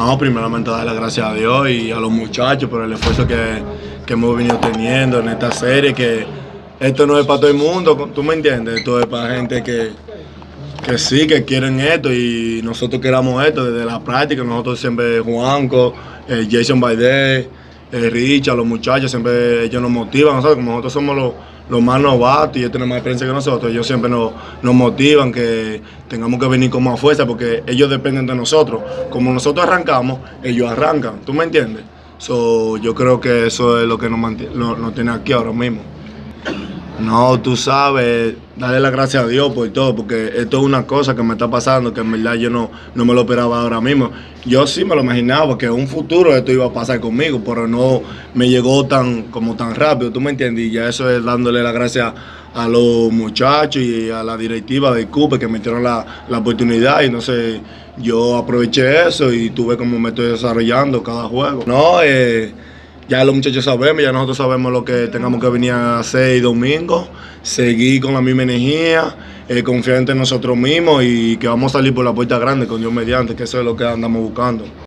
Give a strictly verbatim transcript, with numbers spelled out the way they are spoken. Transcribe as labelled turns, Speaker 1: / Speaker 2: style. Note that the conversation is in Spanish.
Speaker 1: No, primeramente darle las gracias a Dios y a los muchachos por el esfuerzo que, que hemos venido teniendo en esta serie, que esto no es para todo el mundo, ¿tú me entiendes? Esto es para gente que, que sí, que quieren esto y nosotros queramos esto desde la práctica. Nosotros siempre, Juanco, eh, Jason Baidé, eh, Richard, los muchachos, siempre ellos nos motivan, nosotros, como nosotros somos los, los más novatos y ellos tienen más experiencia que nosotros, ellos siempre nos, nos motivan que tengamos que venir con más fuerza porque ellos dependen de nosotros. Como nosotros arrancamos, ellos arrancan, ¿tú me entiendes? So, yo creo que eso es lo que nos, mantiene, nos, nos tiene aquí ahora mismo. No, tú sabes, darle las gracias a Dios por todo, porque esto es una cosa que me está pasando, que en verdad yo no, no me lo esperaba ahora mismo. Yo sí me lo imaginaba, que en un futuro esto iba a pasar conmigo, pero no me llegó tan, como tan rápido, ¿tú me entiendes? Y ya eso es dándole las gracias a los muchachos y a la directiva de Cooper que me dieron la, la oportunidad, y entonces yo aproveché eso y tuve como me estoy desarrollando cada juego. No, eh, Ya los muchachos sabemos, ya nosotros sabemos lo que tengamos que venir a hacer el domingo, seguir con la misma energía, eh, confiar en nosotros mismos y que vamos a salir por la puerta grande con Dios mediante, que eso es lo que andamos buscando.